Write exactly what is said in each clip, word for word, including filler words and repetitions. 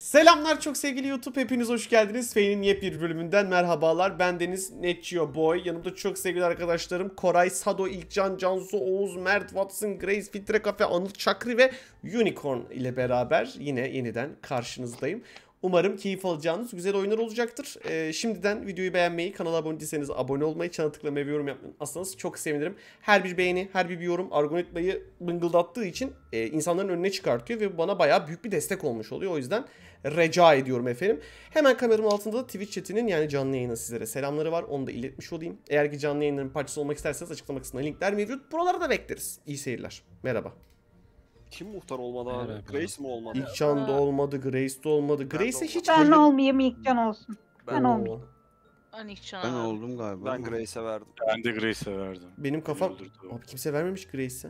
Selamlar çok sevgili YouTube, hepiniz hoş geldiniz. Fey'nin yepyeni bölümünden merhabalar. Ben Deniz Netçio Boy. Yanımda çok sevgili arkadaşlarım Koray, Sado, İlkcan, Cansu, Oğuz, Mert, Watson, Grace, Filtre Cafe, Anıl, Çakri ve Unicorn ile beraber yine yeniden karşınızdayım. Umarım keyif alacağınız güzel oyunlar olacaktır. Ee, şimdiden videoyu beğenmeyi, kanala abone değilseniz abone olmayı, çana tıklamayı ve yorum yapmayı unutmazsanız çok sevinirim. Her bir beğeni, her bir yorum algoritmayı bıngıldattığı için e, insanların önüne çıkartıyor ve bana bayağı büyük bir destek olmuş oluyor. O yüzden rica ediyorum efendim. Hemen kameramın altında da Twitch chatinin yani canlı yayına sizlere selamları var. Onu da iletmiş olayım. Eğer ki canlı yayınların parçası olmak isterseniz açıklama kısmında linkler mevcut. Buralara da bekleriz. İyi seyirler. Merhaba. Kim muhtar olmadı abi? Merhaba. Grace mi olmadı? İlkcan da olmadı, Grace de olmadı. Ben de Grace'e hiç Ben böyle... olmayayım, İlkcan olsun. Ben Oo. olmayayım. Ben ilk Ben çana oldum galiba. Ben ama. Grace'e verdim. Ben de Grace'e verdim. Benim kafam... Öldürdü o. Abi kimse vermemiş Grace'e.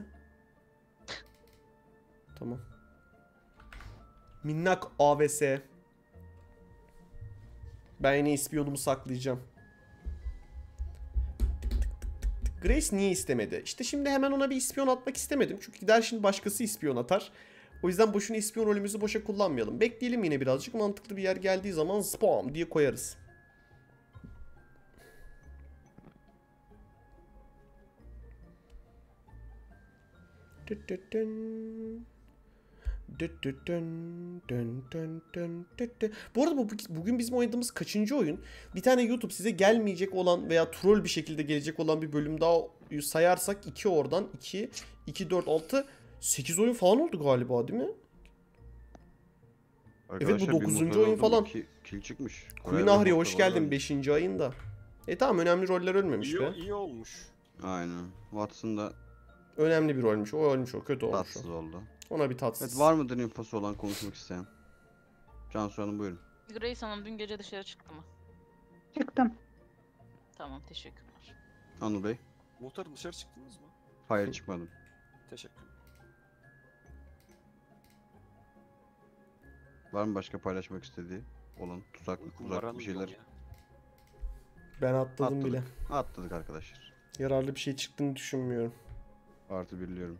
Tamam. Minnak A V S. Ben yine ispiyonumu saklayacağım. Grace niye istemedi? İşte şimdi hemen ona bir ispiyon atmak istemedim. Çünkü gider şimdi başkası ispiyon atar. O yüzden boşuna ispiyon rolümüzü boşa kullanmayalım. Bekleyelim yine birazcık. Mantıklı bir yer geldiği zaman spam diye koyarız. Bu arada bu, bugün bizim oynadığımız kaçıncı oyun? Bir tane YouTube size gelmeyecek olan veya troll bir şekilde gelecek olan bir bölüm daha sayarsak iki oradan iki, iki, dört, altı, sekiz oyun falan oldu galiba değil mi? Arkadaşlar, Evet, bu bir dokuzuncu motor oyun oldu, falan. iki kill çıkmış. Queen Bayağı bir Ahri'ye motor hoş var geldin bence. beşinci ayında. E tamam, önemli roller ölmemiş İyi, be. iyi olmuş. Aynen. Watson da Önemli bir rolmüş. O ölmüş, o kötü olmuş. tatsız O. oldu. Ona bir tatsız. Evet, var mıdır infosu olan, konuşmak isteyen? Cansu Hanım buyurun. Grace Hanım dün gece dışarı çıktı mı? Çıktım. Tamam, teşekkürler. Anıl Bey. Muhtarım dışarı çıktınız mı? Hayır, çıkmadım. Teşekkür. Var mı başka paylaşmak istediği olan tuzak, Uykum uzak var bir şeyler? ya. Ben atladım Atladık. bile. Atladık arkadaşlar. Yararlı bir şey çıktığını düşünmüyorum. Artı birliyorum.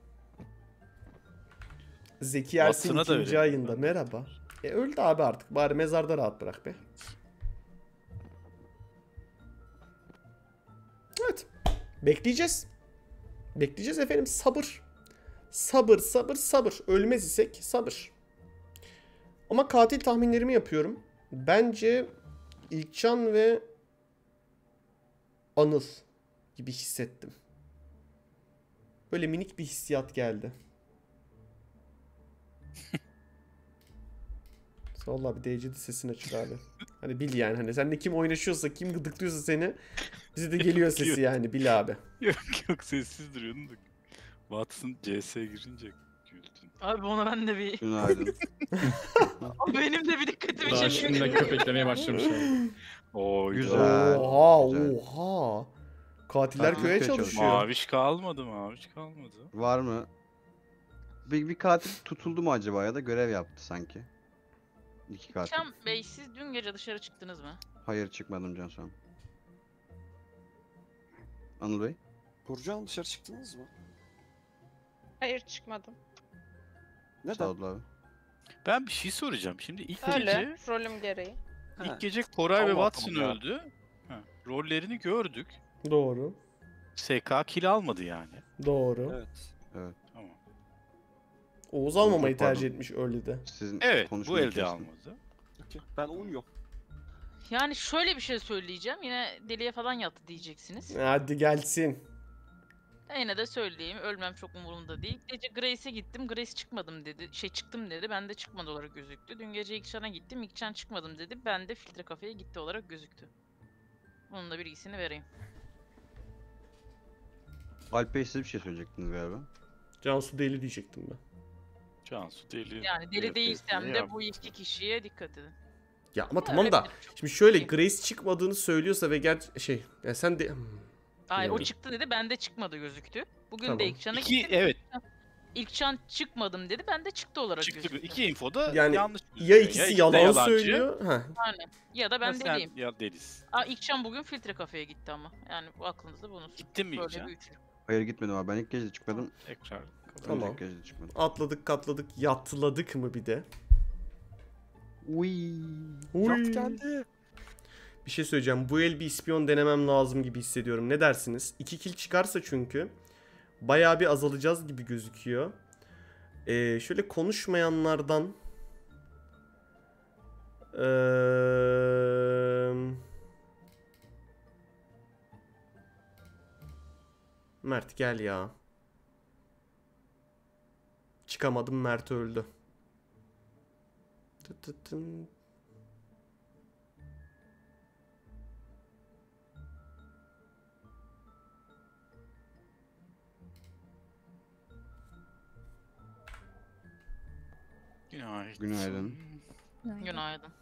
Zeki Ersin Watson'a da ikinci verelim. ayında. Merhaba. E öldü abi artık. Bari mezarda rahat bırak be. Evet. Bekleyeceğiz. Bekleyeceğiz efendim. Sabır. Sabır, sabır, sabır. Ölmez isek sabır. Ama katil tahminlerimi yapıyorum. Bence İlkcan ve Anıl gibi hissettim. Böyle minik bir hissiyat geldi. Vallahi bir D C D sesini açık abi. Hani bil yani, hani seninle kim oynaşıyorsa, kim gıdıklıyorsa seni, bize de geliyor sesi yani, bil abi. Yok yok, sessiz duruyordun da. Watson C S'ye girince güldün. Abi ona ben de bir... Günaydın. O benim de bir dikkatimi Daha çekiyor. şimdiden köpeklemeye başlamış abi. Oo Güzel. Oha, güzel. oha. Katiller Katil köye köye çalışıyor. Maviş kalmadı, maviş kalmadı. Var mı? Bir, bir katil tutuldu mu acaba, ya da görev yaptı sanki? İki katil. Şam Bey, siz dün gece dışarı çıktınız mı? Hayır, çıkmadım Cansu Hanım. Anıl Bey. Burcu Hanım dışarı çıktınız mı? Hayır, çıkmadım. Neden? Sağ ol abi. Ben bir şey soracağım. Şimdi ilk Öyle, gece, rolüm gereği. Ha. ilk gece Koray ve Allah Watson Allah. öldü. Ha, rollerini gördük. Doğru. S K kill almadı yani. Doğru. Evet. Tamam. Oğuz almamayı Pardon. tercih etmiş öyle de. Sizin Evet, bu konuşmayı elde kestim. almadı. Okey. Ben uyuyorum. Yani şöyle bir şey söyleyeceğim. Yine deliye falan yattı diyeceksiniz. Hadi gelsin. Ben yine de söyleyeyim. Ölmem çok umurumda değil. Gece Grace'e gittim. Grace çıkmadım dedi. Şey çıktım dedi. Ben de çıkmadı olarak gözüktü. Dün gece İlkcan'a gittim. İlkcan çıkmadım dedi. Ben de Filtre Cafe'ye gitti olarak gözüktü. Bunun da bilgisini vereyim. Alp Bey, siz bir şey söyleyecektiniz galiba. Cansu deli diyecektim ben. Cansu deli. Yani deli Evet, değilsem evet, de yap. bu iki kişiye dikkat edin. Ya ama tamam da öyle çok şimdi şöyle iyi. Grace çıkmadığı söylüyorsa ve ger şey ya sen de Hmm, Hayır, o bilemedim. çıktı dedi, bende çıkmadı gözüktü. Bugün Tamam. de İlkcan'a İki, gittim. evet. İlkcan çıkmadım dedi, bende çıktı olarak Çıktı. gözüktü. İki infoda Yani yanlış ya gözüküyor. ikisi ikisi de yalan yalancı, söylüyor. Ha. Aynen. Ya da ya ben sen deliyim. ya delisin. Aa, İlkcan bugün Filtre Cafe'ye gitti ama. Yani bu aklınızda bulunsun. Gittin mi Böyle İlkcan? bir üçlü. Hayır, gitmedim abi. Ben ilk gece de çıkmadım. Tekrar. Tamam. Önceki gece de çıkmadım. Atladık katladık yatladık mı bir de? Uy. Uy. Jant geldi. Bir şey söyleyeceğim. Bu el bir ispiyon denemem lazım gibi hissediyorum. Ne dersiniz? İki kill çıkarsa çünkü bayağı bir azalacağız gibi gözüküyor. Ee, şöyle konuşmayanlardan ee... Mert gel ya. Çıkamadım, Mert öldü. Tı tı tın. Günaydın. Günaydın. Günaydın.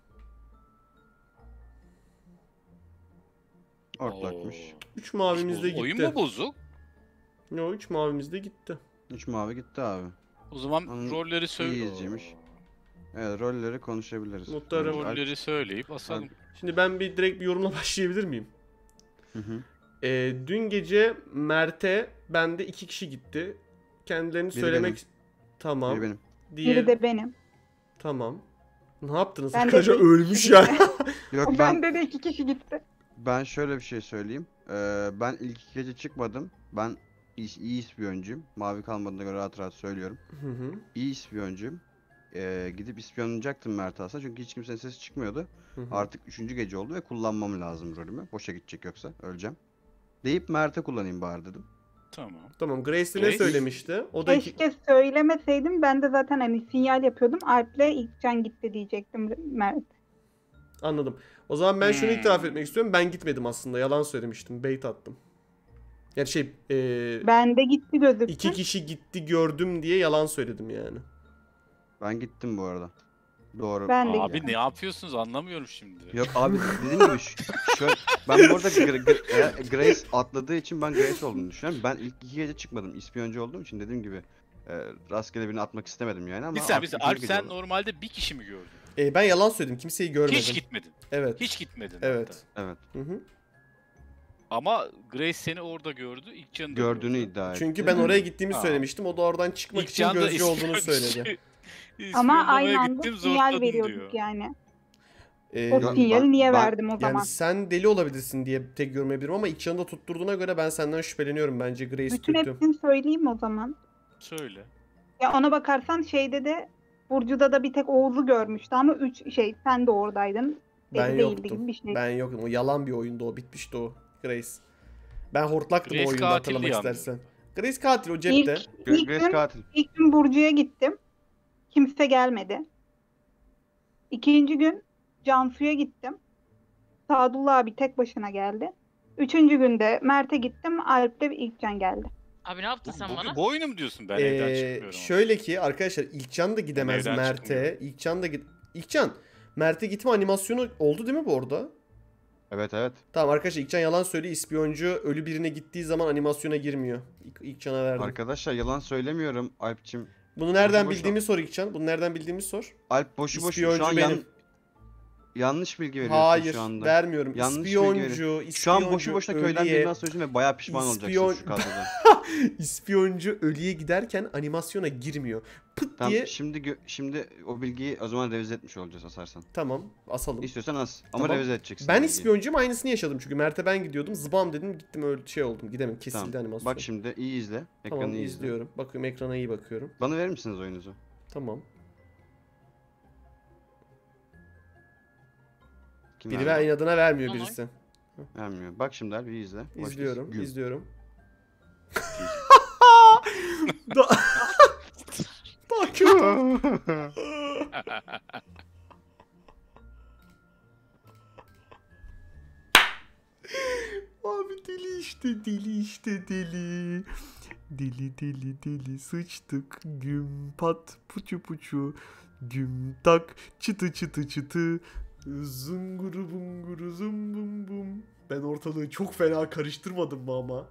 Ortakmış. üç mavimiz de Oyun gitti. mu bozuk? Yo, üç mavimiz de gitti. Üç mavi gitti abi. O zaman Onun rolleri söyle. İyiciymiş. Evet, rolleri konuşabiliriz. Muhtarım. Alp- Rolleri söyleyip asalım. Şimdi ben bir direkt bir yorumla başlayabilir miyim? Hı hı. Ee, dün gece Mert'e bende iki kişi gitti. Kendilerini Biri söylemek... benim. Tamam. Biri benim. Diğer... Biri de benim. Tamam. Ne yaptınız Ben de arkadaşlar? bir- Ölmüş ya. Yok ben Bende de iki kişi gitti. ben şöyle bir şey söyleyeyim. Ee, ben ilk iki gece çıkmadım. Ben iyi, iyi ispiyoncuyum. Mavi kalmadığına göre rahat rahat söylüyorum. Hı hı. İyi ispiyoncuyum. Ee, gidip ispiyonlayacaktım Mert aslında çünkü hiç kimsenin sesi çıkmıyordu. Hı hı. Artık üçüncü gece oldu ve kullanmam lazım rolümü. Boşa gidecek yoksa öleceğim. Deyip Mert'e kullanayım bari dedim. Tamam. Tamam, Grace de ne Grace? söylemişti? O da iki... Keşke söylemeseydim. Ben de zaten hani sinyal yapıyordum. Alp'le İlkcan gitti diyecektim Mert. Anladım. O zaman ben şunu Hmm. itiraf etmek istiyorum. Ben gitmedim aslında. Yalan söylemiştim. Bait attım. Yani şey... E... Bende gitti gözüktü. iki kişi gitti gördüm diye yalan söyledim yani. Ben gittim bu arada. Doğru. Ben de Abi gittim. ne yapıyorsunuz anlamıyorum şimdi. Yok abi dediğim gibi şu, şöyle, ben bu arada Gra- Gra- e, Grace atladığı için ben Grace olduğunu düşünüyorum. Ben ilk iki gece çıkmadım. İspiyoncu olduğum için dediğim gibi e, rastgele birini atmak istemedim yani ama Bir saniye, bir artık saniye. ikinci Alp gece sen oldu. normalde bir kişi mi gördün? E, ben yalan söyledim. Kimseyi görmedim. Hiç gitmedin. Evet. Hiç gitmedin. Evet. Evet. Hı hı. Ama Grace seni orada gördü. İlk canı da Gördüğünü gördü. iddia etti. Çünkü ben oraya gittiğimi Ha. söylemiştim. O da oradan çıkmak İlk için can da gözcü olduğunu ispiyoncu- söyledi. Ama İspiyonlamaya aynı anda gittim, sinyal zortladım veriyorduk diyor. yani. Ee, O Ya sinyali ben- niye ben- verdim o zaman? yani sen deli olabilirsin diye tek yorumlayabilirim ama ilk yanında tutturduğuna göre ben senden şüpheleniyorum. Bence Grace Bütün kötü. hepsini söyleyeyim o zaman. Söyle. Ya ona bakarsan şeyde de Burcu'da da bir tek Oğuz'u görmüştü ama üç şey sen de oradaydın. Deli Ben değildi yoktum. gibi bir şey. Ben yoktum. O yalan bir oyundu o. Bitmişti o. Grace. Ben hortlaktım Grace o oyunda katildi hatırlamak yalnız. istersen. Grace katil o cepte. İlk, Gra- ilk, Grace gün, katil. ilk gün Burcu'ya gittim. Kimse gelmedi. İkinci gün Cansu'ya gittim. Sadullah abi tek başına geldi. Üçüncü günde Mert'e gittim. Alp'le İlkcan geldi. Abi ne yaptın sen Bu, bana? bu oyunu mu diyorsun? Ben evden Ee, çıkmıyorum. ama. şöyle ki arkadaşlar İlkcan da gidemez evden Mert'e. çıkmıyorum. İlkcan da git. İlkcan Mert'e gitme animasyonu oldu değil mi bu arada? Evet evet. Tamam arkadaşlar İlkcan yalan söylüyor. İspiyoncu ölü birine gittiği zaman animasyona girmiyor. İlk, İlkcan'a verdim. Arkadaşlar yalan söylemiyorum Alp'cim. Bunu nereden boşu boşuna- bildiğimi sor İlkcan. Bunu nereden bildiğimi sor. Alp boşu boşu İspiyoncu şu an benim. yan- yanlış bilgi veriyorsun Hayır şu anda. vermiyorum. Yanlış bilgi İspiyoncu, veriyorsun. ispiyoncu, Şu an boşu boşuna köyden ölüye, birini söylüyorsun ve bayağı pişman İspiyon- olacaksın şu kadrodan. İspiyoncu ölüye giderken animasyona girmiyor. Pıt Tamam diye şimdi gö- şimdi o bilgiyi o zaman revize etmiş olacağız asarsan. tamam asalım. İstiyorsan as ama Tamam. revize edeceksin. Ben bilgiyi. ispiyoncuyum aynısını yaşadım çünkü Mert'e ben gidiyordum zıbam dedim gittim öyle şey oldum gidemem kesildi Tamam. animasyon. Bak şimdi iyi izle. Ekranı Tamam iyi izle. izliyorum. Bakıyorum ekrana iyi bakıyorum. Bana verir misiniz oyunuzu? Tamam. Kim Biri verdi? ver inadına vermiyor Tamam. birisi. Vermiyor. Bak şimdi abi iyi izle. Başlasın. İzliyorum, Güm. izliyorum. Da Daha kötü. Abi deli işte, deli işte deli. Deli deli deli sıçtık. Güm pat puçu puçu. Güm tak çıtı çıtı çıtı. Zunguru bunguru zum bum bum. Ben ortalığı çok fena karıştırmadım mı ama?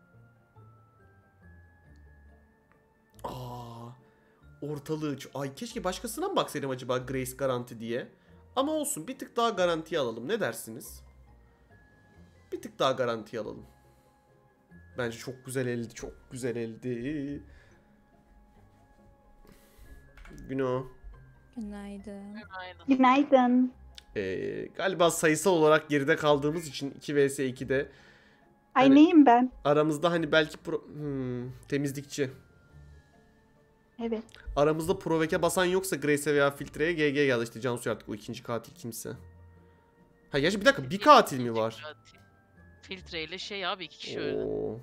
Aa, ortalığı... Ay keşke başkasına mı baksaydım acaba Grace garanti diye. Ama olsun bir tık daha garantiye alalım. Ne dersiniz? Bir tık daha garantiye alalım. Bence çok güzel eldi. Çok güzel eldi. Güno. Günaydın. Günaydın. Günaydın. Ee, galiba sayısal olarak geride kaldığımız için iki vs ikide Ay Evet. neyim ben? aramızda hani belki pro... Hmm, temizlikçi. Evet. Aramızda proveke basan yoksa Grace'e veya filtreye G G geldi işte Cansu artık o ikinci katil kimse. Ha gerçi bir dakika bir katil mi var? Katil. Filtreyle şey abi iki kişi öldü. Oo.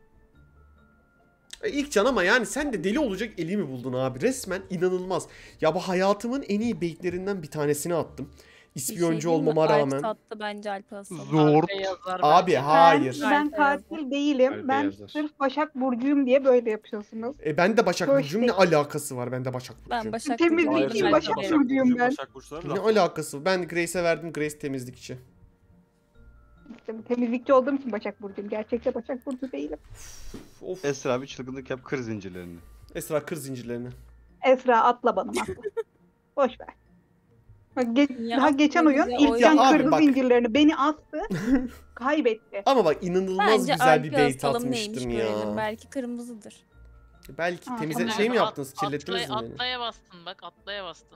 E, İlk can ama yani sen de deli olacak eli mi buldun abi? Resmen inanılmaz. Ya bu hayatımın en iyi baitlerinden bir tanesini attım. Bir şey İspiyoncu diyeyim mi? olmama Alp rağmen. sattı bence Alp Aslan. Zor. Alpe yazar Abi bence. hayır. Ben, ben katil değilim. Alpe Ben yazar. sırf Başak Burcu'yum diye böyle yapıyorsunuz. E ben de Başak Hoş Burcu'yum ne değil. alakası var? Ben de Başak Burcu'yum. Ben Başak Temizlikçi Burcu'yum. Ayrıca Alp Başak Aslan. Burcu'yum ben. Başak Burçları Ne laf. alakası? Ben Grace'e verdim. Grace temizlikçi. İşte bu temizlikçi olduğum için Başak Burcu'yum. Gerçekte Başak Burcu değilim. Of. Esra abi çılgınlık yap kır zincirlerini. Esra kır zincirlerini. Esra atla bana atla. Boş ver. Bak ge- Ya daha atla geçen oyun bize, ilk oyun. can Ya abi kırdı bak. zincirlerini. Beni astı. Kaybetti. Ama bak inanılmaz Bence güzel bir Alp'i bait asalım neymiş atmıştım görelim. ya. Belki kırmızıdır. Belki Ha, temize tamam. şey mi At- yaptınız? Kirlettiniz mi atlaya, beni? Atlaya bastın bak atlaya bastın.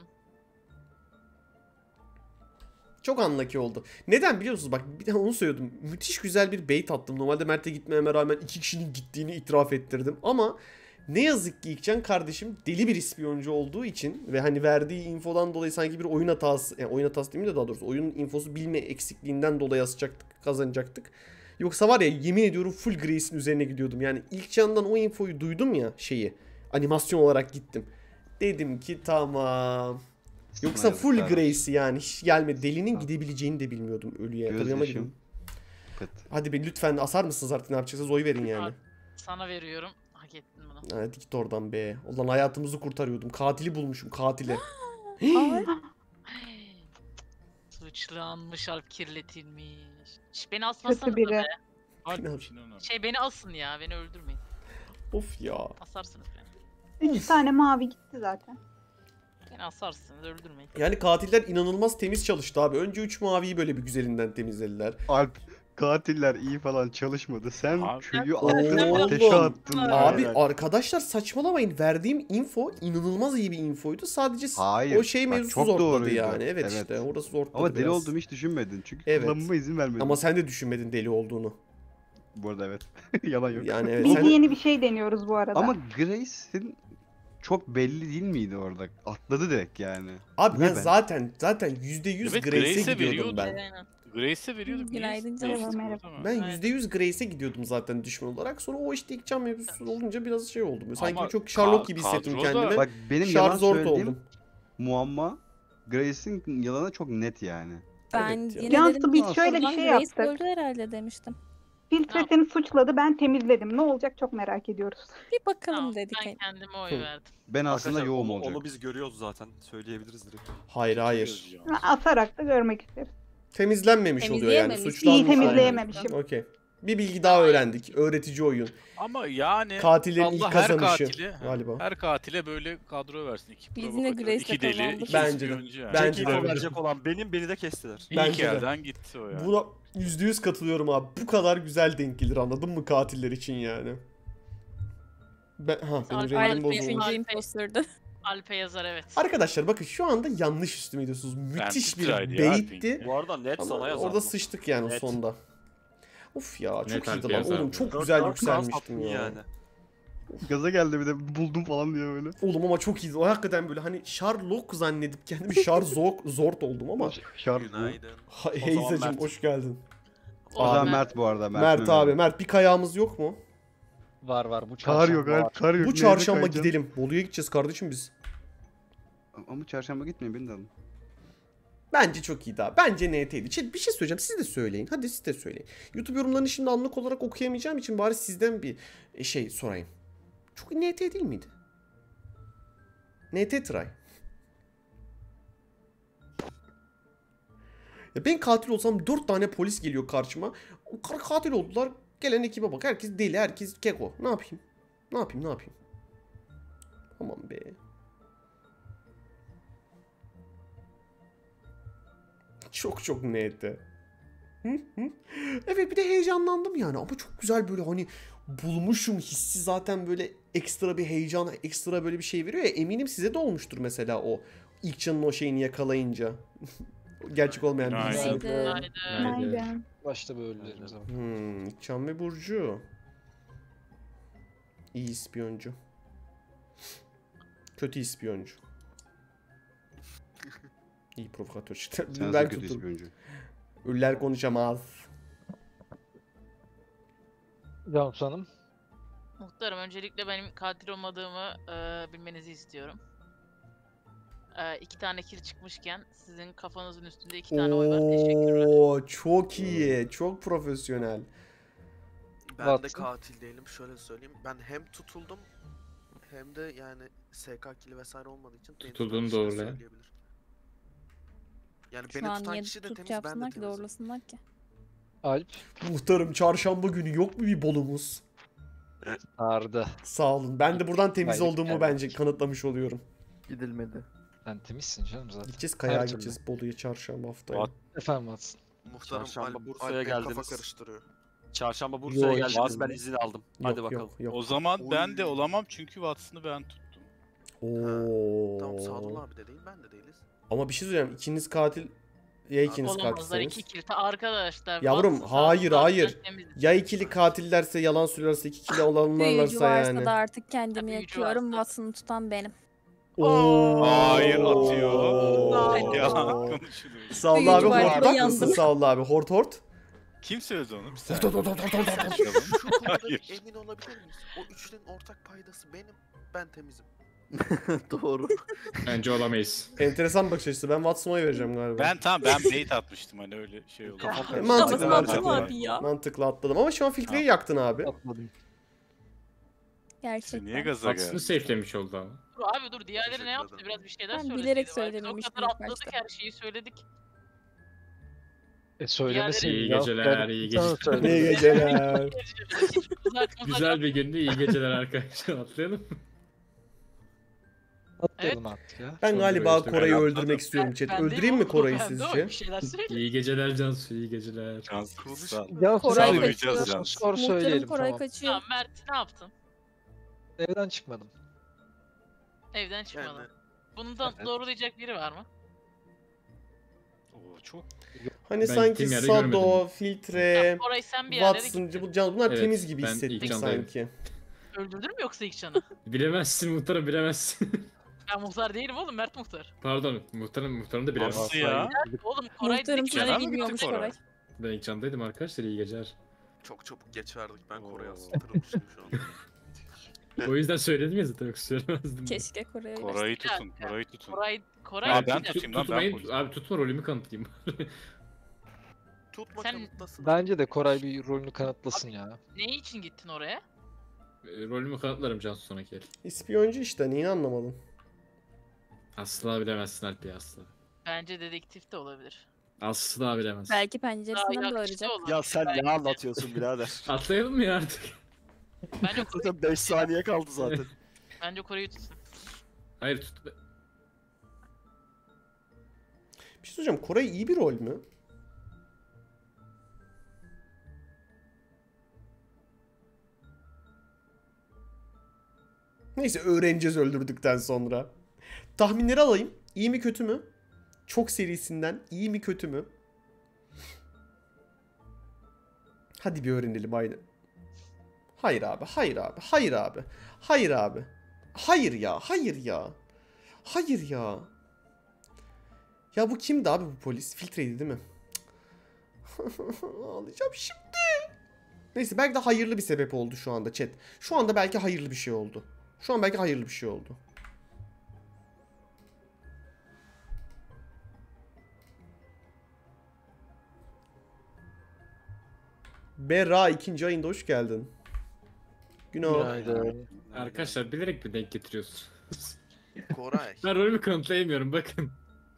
Çok unlucky oldu. Neden biliyor musunuz? Bak bir de onu söylüyordum. Müthiş güzel bir bait attım. Normalde Mert'e gitmeme rağmen iki kişinin gittiğini itiraf ettirdim. Ama ne yazık ki İlkcan kardeşim deli bir ispiyoncu olduğu için ve hani verdiği infodan dolayı sanki bir oyun hatası, yani oyun hatası değil mi de daha doğrusu oyunun infosu bilme eksikliğinden dolayı asacaktık, kazanacaktık. Yoksa var ya yemin ediyorum full Grace'in üzerine gidiyordum. Yani İlkcan'dan o infoyu duydum ya şeyi. Animasyon olarak gittim. Dedim ki tamam. Yoksa Sana full yazıklar olsun. Grace yani hiç gelme. Delinin Ha. gidebileceğini de bilmiyordum ölüye. Göz Kırıyama yaşım. gibi. Pıt. Hadi be lütfen asar mısınız artık ne yapacaksınız oy verin yani. Sana veriyorum. Hak ettin bunu. Hadi git oradan be. Ulan hayatımızı kurtarıyordum. Katili bulmuşum katili. Suçlanmış Alp kirletilmiş. Şş, beni asmasanız Kötü biri. be. Alp için onu. Şey beni asın ya beni öldürmeyin. Of ya. Asarsınız beni. Üç tane mavi gitti zaten. Beni asarsınız öldürmeyin. Yani katiller inanılmaz temiz çalıştı abi. Önce üç maviyi böyle bir güzelinden temizlediler. Alp katiller iyi falan çalışmadı. Sen Abi- köyü Oğlum. attın ateşe attın. Abi yani. arkadaşlar saçmalamayın. Verdiğim info inanılmaz iyi bir infoydu. Sadece s- Hayır, o şey bak mevzusu çok zorladı doğruydu. yani. Evet, Evet. işte orası zorladı Ama deli biraz. olduğumu hiç düşünmedin. Çünkü Evet. kullanmama izin vermedin. Ama sen de düşünmedin deli olduğunu. Bu arada evet. Yalan yok. Yani evet. Biz Sen... yeni bir şey deniyoruz bu arada. Ama Grace'in çok belli değil miydi orada? Atladı direkt yani. Abi Niye ben ben? zaten zaten yüzde yüz Evet, Grace'e Grace'e gidiyordum veriyordu. ben. Aynen. Grace'e veriyorduk. niye Günaydın değiştirdik canım, o merhaba. zaman? Ben Aynen. yüzde yüz Grace'e gidiyordum zaten düşman olarak. Sonra o işte ilk can mevzusu olunca biraz şey oldu. Böyle Sanki Ama çok Sherlock ka- gibi hissettim kadroda- kendimi. Bak benim yalan Charizard söylediğim oldum. muamma Grace'in yalanı çok net yani. Ben Evet ya. yine Cansu, dedim biz ki, şöyle bir "Ulan şey Grace yaptık." öldü herhalde demiştim. Filtre seni suçladı, ben temizledim. Ne olacak çok merak ediyoruz. Bir bakalım Tamam, dedik. ben kendime oy Hı. verdim. Ben aslında Arkadaşlar, yoğum onu, olacak. onu biz görüyoruz zaten. Söyleyebiliriz direkt. Hayır hayır. Yazıyor. Asarak da görmek isteriz. Temizlenmemiş oluyor yani. Temizleyememiş. Suçlanmış. İyi temizleyememişim. Okey. Bir bilgi daha öğrendik. Öğretici oyun. Ama yani Katillerin Allah ilk her kazanışı katile, galiba. her katile böyle kadro versin. İki Biz yine provokatör, Grace'le iki deli, kazandık. iki Bence de. ispiyoncu yani. Bence Tek de. info verecek olan benim, beni de kestiler. İlk Bence de. yerden gitti o yani. Buna yüzde yüz katılıyorum abi. Bu kadar güzel denk gelir anladın mı katiller için yani. Ben, ha benim Alp- rengim Alp- bozulmuş. Üçüncü Alp- imposter'dı. Alpe yazar evet. Arkadaşlar bakın şu anda yanlış üstüme gidiyorsunuz. Müthiş bir titraydı ya baitti. Alp'in. Bu arada net Ama sana yazar. orada sıçtık yani Net. sonda. Of ya çok Net iyiydi Alp'e lan yazar oğlum bu. çok Dört güzel dört yükselmiştim sattın ya. yani. Gaza geldi bir de buldum falan diye böyle. Oğlum ama çok iyiydi. O hakikaten böyle hani Sherlock zannedip kendimi Sharzok Zort oldum ama. Şart bu. Günaydın. Ha, zaman Heyzacım Mert. hoş geldin. O zaman Abi, Mert bu arada. Mert, Mert, abi Mehmet. Mert bir kayağımız yok mu? Var var bu Kar çarşamba yok var. Alp kar yok. Bu Neyine çarşamba kayacaksın? gidelim. Bolu'ya gideceğiz kardeşim biz. Ama çarşamba gitmeyin beni de alın. Bence çok iyi daha. Bence N T'ydi. Chat, bir şey söyleyeceğim. Siz de söyleyin. Hadi siz de söyleyin. YouTube yorumlarını şimdi anlık olarak okuyamayacağım için bari sizden bir e, şey sorayım. Çok N T değil miydi? N T try. Ya ben katil olsam dört tane polis geliyor karşıma. O kar katil oldular. Gelen ekibe bak. Herkes deli, herkes keko. Ne yapayım? Ne yapayım? Ne yapayım? Aman be. Çok çok neydi. Hı hı. Evet bir de heyecanlandım yani ama çok güzel böyle hani bulmuşum hissi zaten böyle ekstra bir heyecan, ekstra böyle bir şey veriyor ya eminim size de olmuştur mesela o. İlkcan'ın o şeyini yakalayınca. Gerçek olmayan bir Günaydın. isim. Günaydın. Haydi. Günaydın. Başta böylelerimiz ama. Hmm, İlkcan ve Burcu. İyi ispiyoncu. Kötü ispiyoncu. İyi provokatör çıktı. Sen Ben de kötü tuttum. ispiyoncu. Ölüler konuşamaz. Cansu Hanım. Muhtarım öncelikle benim katil olmadığımı e, bilmenizi istiyorum. E, iki tane kill çıkmışken sizin kafanızın üstünde iki tane oy var. Teşekkürler. Oo, çok iyi. Çok profesyonel. Ben de Watson. katil değilim. Şöyle söyleyeyim. Ben hem tutuldum hem de yani S K kili vesaire olmadığı için beni Tutuldun tutan kişi de doğru. söyleyebilir. Yani Şu beni an tutan niye kişi de tut temiz, ben de yapsınlar ki temizim. doğrulasınlar ki. Alp. Muhtarım çarşamba günü yok mu bir bolumuz? Arda. Sağ olun. Ben de buradan temiz Hayır, olduğumu gelmedi. bence kanıtlamış oluyorum. Gidilmedi. Sen temizsin canım zaten. Gideceğiz kayağa Her türlü. gideceğiz Bolu'ya çarşamba haftaya. What? Efendim Watson. Muhtarım Çarşamba Alp, Bursa'ya Alp benim kafa geldiniz. karıştırıyor. Çarşamba Bursa'ya Yok, geldiniz. hiç Ben değil. izin aldım. Yok, Hadi bakalım. yok yok. O zaman ben Oy. de olamam çünkü Watson'ı ben tuttum. Oo. Tamam Sadullah abi de değil, ben de değiliz. Ama bir şey söyleyeyim. İkiniz katil ya ikiniz Olamazlar iki katilseniz. kill. Ta- Arkadaşlar. Yavrum, Watson, hayır, Sadullah, hayır. sen temiziz. Ya ikili katillerse yalan söylerse iki kili Büyücü olanlarsa varsa yani. da artık kendimi Ha, büyücü yakıyorum. varsa. Watson'ı tutan benim. Oo. Hayır, atıyor. Hayır. Yalan konuşuluyor. Sağ ol Büyücü abi var, hortlak yandım. mısın sağ ol abi hort hort. Kim söyledi onu? Bir Hort saniye. hort hort hort hort hort. Konuşalım. Şu konuda Hayır. emin olabilir miyiz? O üçlünün ortak paydası benim, ben temizim. Doğru. Bence olamayız. Enteresan bakış açısı. Ben Watson'a oy vereceğim galiba. Ben tamam ben bait atmıştım hani öyle şey oldu. E, mantıklı Watson'ı mantıklı. abi ya. Mantıklı atladım ama şu an filtreyi yaktın abi. Atmadım. Gerçekten. Niye gaza Watson'ı geldi? safelemiş oldu ama. Dur abi dur diğerleri Teşekkür ne yaptı? ederim. Biraz bir şeyler Ben söyleseydi. bilerek bari. söylememiştim O kadar ilk atladık başta. her şeyi söyledik. E söylemeseydin İyi ya. geceler, Ben iyi sana geceler. söyledim. İyi geceler. Hiç uzatmasak- Güzel bir gündü. İyi geceler arkadaşlar. Atlayalım. Atlayalım artık ya. Ben Son galiba işte, Koray'ı ben öldürmek atladım. istiyorum chat. Ben- ben Öldüreyim mi değilim Koray'ı oğlum, ben de o, sizce? Bir şeyler söyle. İyi geceler Cansu, iyi geceler. Cansu, Konuş. sağ ol. Ya Koray Koray kaçıyor. kaçıyor. Skor Muhtarım söyleyelim Koray tamam. kaçıyor. Tamam Mert ne yaptın? Evden çıkmadım. Evden çıkmadın. Yani Bunu da Evet. doğrulayacak biri var mı? Oo, çok Hani Ben sanki gittiğim yerde Sado, görmedim. filtre, Koray sen bir yerlere Watson'cı gittin. bu can bunlar Evet, temiz gibi ben hissettik ilk candaydım. sanki. Öldürdün mü yoksa ilk canı? Bilemezsin muhtarım, bilemezsin. Ben muhtar değilim oğlum Mert muhtar. Pardon, muhtarım, muhtarım da bilemez. Nasıl ya? Oğlum Koray Muhtarım dedik ki Kenan seni mı gitti bilmiyormuş Koray? Koray. Ben ilk candaydım arkadaşlar, iyi geceler. çok çabuk geç verdik, ben Koray'a Oo. aslında tırılmışım şu an. O yüzden söyledim ya zaten, yoksa söylemezdim. Keşke Koray'a Koray'ı Bir dakika. tutun, Koray'ı tutun. Koray Koray Abi Abi ben bir dakika. tutayım lan, ben tutmayın, polis. abi tutma, rolümü kanıtlayayım. Tutma Sen- kanıtlasın. Bence de Koray bir rolünü kanıtlasın ya. Ne için gittin oraya? E, rolümü kanıtlarım Cansu sonraki el. İspiyoncu işte neyini anlamadım. Asla bilemezsin Alp ya, asla. Bence dedektif de olabilir. Asla bilemezsin. Belki Daha penceresinden yakışıklı bağıracak. olur. Ya sen Belki ne de. anlatıyorsun birader? Atlayalım mı ya artık? Bence Koray, Zaten beş saniye kaldı zaten. bence Koray'ı tutsun. Hayır tut. Bir şey söyleyeceğim. Koray iyi bir rol mü? Neyse öğreneceğiz öldürdükten sonra. Tahminleri alayım. İyi mi kötü mü? Çok serisinden iyi mi kötü mü? Hadi bir öğrenelim aynı. Hayır abi, hayır abi, hayır abi. Hayır abi. Hayır ya, hayır ya. Hayır ya. Ya bu kimdi abi bu polis? Filtreydi değil mi? Ağlayacağım şimdi. Neyse belki de hayırlı bir sebep oldu şu anda chat. Şu anda belki hayırlı bir şey oldu. Şu an belki hayırlı bir şey oldu. Berra ikinci ayında hoş geldin. Günah. Günaydın. Arkadaşlar bilerek mi denk getiriyorsun? Koray. Ben rolümü kanıtlayamıyorum, bakın.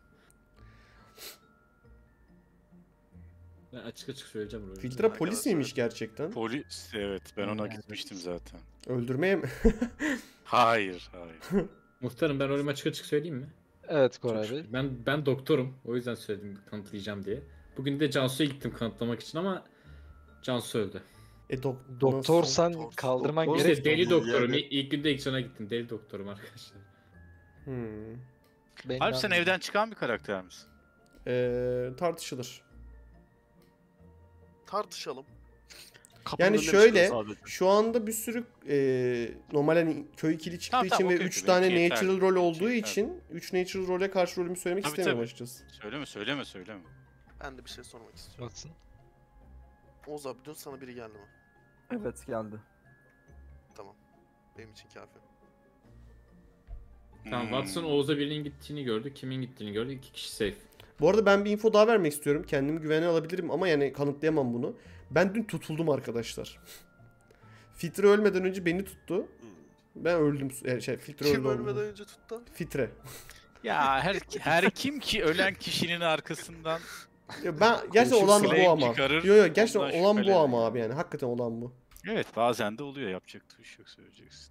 Ben açık açık söyleyeceğim rolümü. Filtre polis miymiş gerçekten? Polis, evet ben ona gitmiştim zaten. Öldürmeye mi? Hayır, hayır. Muhtarım, ben rolümü açık açık söyleyeyim mi? Evet Koray Bey. Ben ben doktorum. O yüzden söyledim kanıtlayacağım diye. Bugün de Cansu'ya gittim kanıtlamak için ama Cansu öldü. E dok Doktorsan Doktor- kaldırman doktor- gerek. İşte deli yani. doktorum. İlk, ilk günde ilk cana gittim. Deli doktorum arkadaşlar. Hmm. Alp sen Benden- evden çıkan bir karakter misin? Ee, tartışılır. Tartışalım. Kapının Yani önüne şöyle, çıkıyor sadece. şu anda bir sürü e, normal hani köy ikili çıktığı Tamam, için tamam, ve okey, üç okey. tane Benimki yeter. natural rol Benimki olduğu yeter. için üç natural role karşı rolümü söylemek Tabii, istemiyorum tabii. açıkçası. Söyleme söyleme söyleme. Ben de bir şey sormak istiyorum. Watson. Oğuz abi dün sana biri geldi mi? Evet geldi. Tamam. Benim için kafi. Tamam, Hmm. Watson Oğuz'a birinin gittiğini gördü. Kimin gittiğini gördü. İki kişi safe. Bu arada ben bir info daha vermek istiyorum. Kendimi güvene alabilirim ama yani kanıtlayamam bunu. Ben dün tutuldum arkadaşlar. Fitre ölmeden önce beni tuttu. Ben öldüm. Yani şey, Fitre Kim öldü. ölmeden olmadı. önce tuttu? Fitre. Ya her her kim ki ölen kişinin arkasından Ya ben gerçekten olan Claim bu ama. çıkarır, Yo yo gerçekten ondan olan bu şüphelenir ama yani. abi yani hakikaten olan bu. evet bazen de oluyor, yapacak bir şey yok, söyleyeceksin.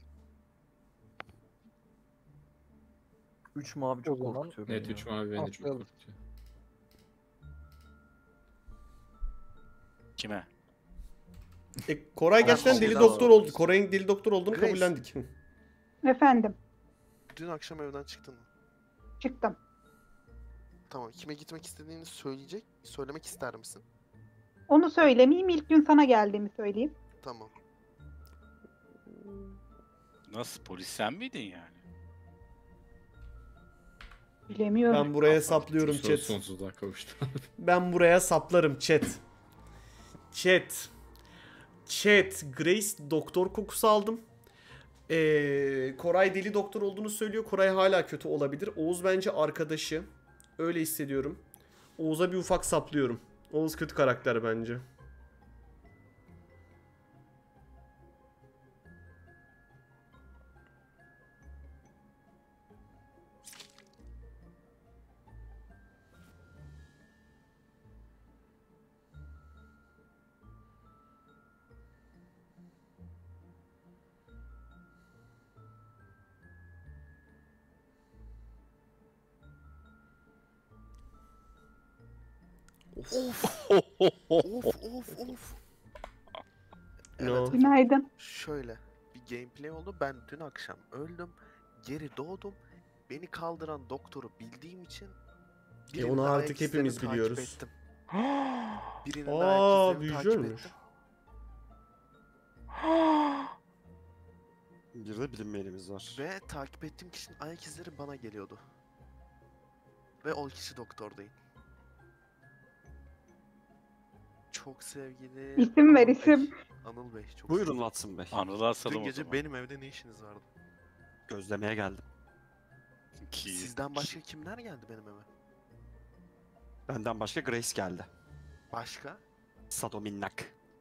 Üç mavi O çok zaman- korkutuyor beni Evet, ya. üç mavi beni çok Atlayalım. korkutuyor. Kime? E, Koray Ben gerçekten deli şeyden doktor sormak oldu. Koray'ın deli doktor olduğunu Grace. kabullendik. Efendim, Dün akşam evden çıktın mı? çıktım. Tamam. Kime gitmek istediğini söyleyecek, söylemek ister misin? Onu söylemeyeyim, ilk gün sana geldiğimi söyleyeyim. Tamam. Nasıl, polis sen miydin yani? Bilemiyorum. Ben buraya saplıyorum Son- chat. Sonsuzluğa kavuştu. Ben buraya saplarım chat. Chat. Chat. Grace doktor kokusu aldım. Ee, Koray deli doktor olduğunu söylüyor. Koray hala kötü olabilir. Oğuz bence arkadaşı. Öyle hissediyorum. Oğuz'a bir ufak saplıyorum. Oğuz kötü karakter bence. Of of of of. No. Evet, Günaydın. şöyle bir gameplay oldu. Ben dün akşam öldüm. Geri doğdum. Beni kaldıran doktoru bildiğim için E onu de artık ayak izlerini hepimiz takip biliyoruz. ettim. Birinin de Aa, ayak izlerini takip büyücüymüş. ettim. Bir de bilinmeyenimiz var. Ve takip ettiğim kişinin ayak izleri bana geliyordu. Ve o kişi doktor değil. Çok sevgili İsim ver, Anıl Bey. isim. Anıl Bey çok Buyurun sevgili. Watson Bey. Anılar asalım Dün o gece zaman. benim evde ne işiniz vardı? Gözlemeye geldim. Ki- Sizden başka kimler geldi benim eve? Benden başka Grace geldi. Başka? Sado minnak.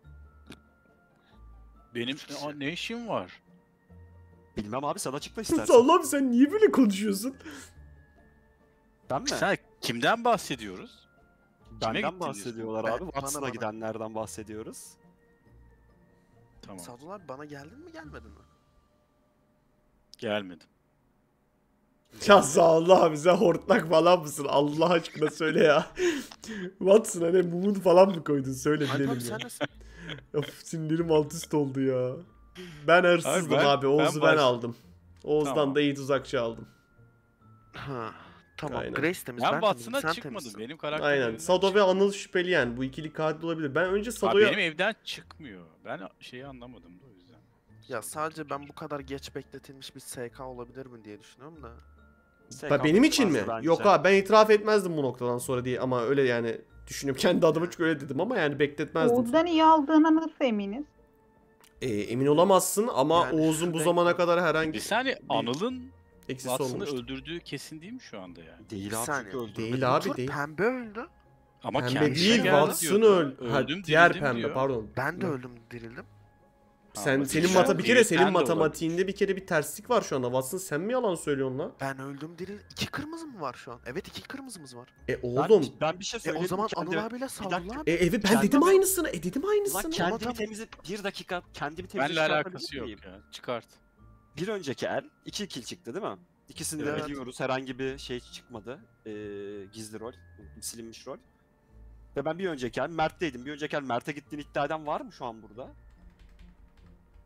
Benim Aa, ne işim var? Bilmem abi, sana açıkla istersen. Allah'ım sen niye böyle konuşuyorsun? Ben mi? Sen kimden bahsediyoruz? Kime Benden gittiniz? bahsediyorlar Ben- abi. bana, Watson'a bana. gidenlerden bahsediyoruz. Tamam, Sadular bana geldin mi gelmedin mi? gelmedim. Ya sağ ol abi, sen hortlak falan mısın? Allah aşkına söyle ya. Watson hani mumun falan mı koydun? Söyle Alp bilelim abi ya. sen nesin? Of, sinirlerim alt üst oldu ya. Ben hırsızdım Abi ben- abi. Oğuz'u ben, ben baş- aldım. Oğuz'dan Tamam. da iyi tuzakçı aldım. Ha, tamam. Aynen. Grace temiz, Ben ben temizim, Watson'a sen çıkmadım. temizsin. Benim karakterim Aynen. evden Sado ve çıkmadı. Anıl şüpheli yani. Bu ikili katil olabilir. Ben önce Abi Sado'ya... benim evden çıkmıyor. Ben şeyi anlamadım da o yüzden. Ya sadece ben bu kadar geç bekletilmiş bir S K olabilir mi diye düşünüyorum da. Ha, benim için mi? bence. Yok abi, ben itiraf etmezdim bu noktadan sonra diye ama öyle yani düşünüyorum kendi adıma, çünkü öyle dedim ama yani bekletmezdim. Oğuz'dan iyi aldığına nasıl eminiz? Ee, emin olamazsın ama Yani Oğuz'un bu şu zamana denk- kadar herhangi Bir saniye, Anıl'ın eksisi Watson'ı olmamıştır. öldürdüğü kesin değil mi şu anda yani? Değil Bir abi, saniye. çünkü öldürmedi. Değil abi, Dur, değil. pembe öldü. Ama Pembe kendisi değil, geldi Watson diyordu. öl. Ha, Öldüm, diğer dirildim pembe diyor. pardon. Ben de Ne? öldüm dirildim. Sen Ama senin değil, mata sen bir kere değil, senin sen de matematiğinde bir kere bir terslik var şu anda. Watson sen mi yalan söylüyorsun lan? Ben öldüm diril. İki kırmızı mı var şu an? Evet, iki kırmızımız var. E Ben, oğlum. ben bir şey E söyleyeyim. o zaman Kendi- Anıl abiyle Sadullah dakika. abi. E evet, ben Kendime- dedim aynısını. E dedim Lan aynısını. kendimi tamam. temizle... Bir dakika, kendimi temizle Benle çıkartabilir alakası yok miyim? ya. Çıkart. Bir önceki el iki kill çıktı değil mi? İkisini de Evet. biliyoruz. Herhangi bir şey çıkmadı. Ee, gizli rol. Silinmiş rol. Ve ben bir önceki el Mert'teydim. Bir önceki el Mert'e gittiğini iddia eden var mı şu an burada?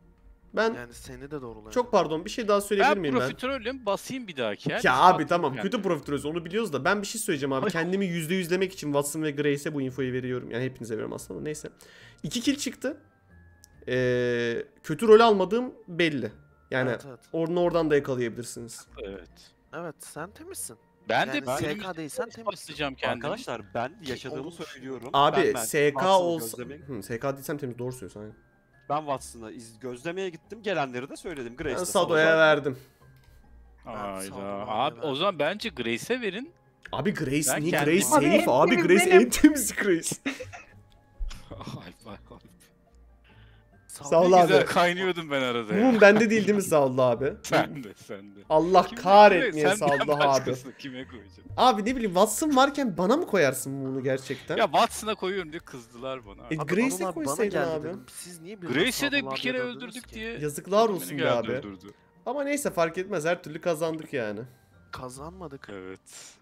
Ben Yani seni de doğrulayamam. çok pardon bir şey daha söyleyebilir Ben miyim ben? profiterolüm, basayım bir dahaki ya. Ya Atayım abi tamam kendimi. kötü profiterolüz onu biliyoruz da ben bir şey söyleyeceğim abi. Kendimi yüzde yüzlemek için Watson ve Grace'e bu infoyu veriyorum. Yani hepinize veriyorum aslında ama neyse. İki kill çıktı. Ee, kötü rol almadığım belli. Yani Evet, evet. onu oradan da yakalayabilirsiniz. Evet. Evet sen temizsin. Ben Yani de S K değilsen temizsin. basacağım kendimi. Arkadaşlar ben Ki yaşadığımı olur. söylüyorum. Abi ben, ben S K Watson'ı olsa... gözlemeye- Hı, S K değilsem temiz doğru söylüyorsun. Aynen. Ben Watson'ı iz- gözlemeye gittim. Gelenleri de söyledim. Ben Grace'de Sado'ya verdim. Hayda. sağlam Abi abi o zaman bence Grace'e verin. Abi Grace Ben niye? kendim- Grace Abi en safe abi. temiz Grace benim. en temiz Grace. Alp, Alp, Alp. Sağ ol Ne abi. güzel kaynıyordum ben arada ya. Mum bende değil değil mi Sağollu abi? Sen de sen de. Allah Kime- kahretmeye kime- senden Sağollu abi. başkasını Kime koyacaksın? Abi ne bileyim Watson varken bana mı koyarsın Mum'u gerçekten? Ya Watson'a koyuyorum diye kızdılar bana. E, Abi Grace'e Anıl abi bana koysaydın geldi abi. dedim. Siz niye birden Grace'e de Sadullah bir abiye kere döndünüz öldürdük ki? diye. Yazıklar beni olsun be geldi abi. öldürdü. Ama neyse fark etmez her türlü kazandık yani. Kazanmadık. Evet.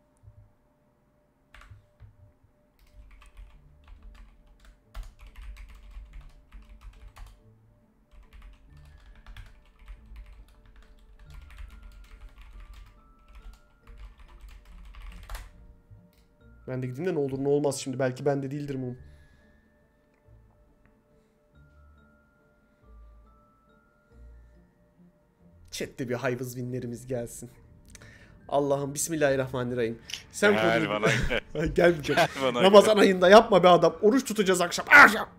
Ben de gideyim de ne olur ne olmaz şimdi belki bende değildir Mum. Chat'te bir hayvız winlerimiz gelsin. Allah'ım bismillahirrahmanirrahim. Sen Gel konuyu... bana gel. Gelmeyeceğim. Gel bana Ramazan gel. ayında yapma be adam. Oruç tutacağız akşam. Akşam.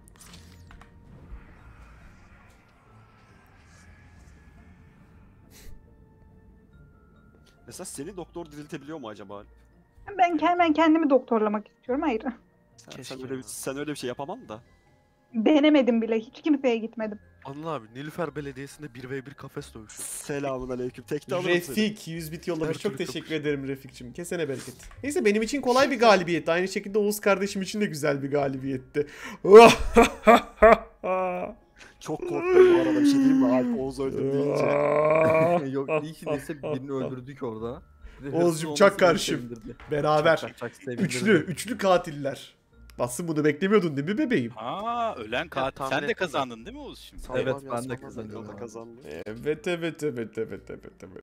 Mesela seni doktor diriltebiliyor mu acaba? Ben, kend- ben kendimi doktorlamak istiyorum. Hayır. Sen, Keşke sen öyle bir, ya. sen öyle bir şey yapamam da. Denemedim bile. Hiç kimseye gitmedim. Anıl abi Nilüfer Belediyesi'nde bir ve bir kafes dövüşü. Selamun aleyküm. Tekte alırım seni. Refik yüz bit yollamış. Her Çok türlü teşekkür kapış. ederim Refik'cim. Kesene bereket. Neyse benim için kolay bir galibiyetti. Aynı şekilde Oğuz kardeşim için de güzel bir galibiyetti. Çok korktum bu arada. Bir şey diyeyim mi? Alp Oğuz öldü deyince. Yok iyi ki neyse birini öldürdük orada. Bir de hırsız Oğuzcum olması çak beni karşım. sevindirdi. Beraber. Çak çak çak sevindirdi. Üçlü. Üçlü katiller. Bassın bunu beklemiyordun değil mi bebeğim? Aa ölen katil. tahmin Sen de ettim ben. kazandın değil mi Oğuz şimdi? Sağ ol Evet abi, ben de aslanlar kazanıyorum. O da abi. kazandı. Evet evet evet evet evet evet evet.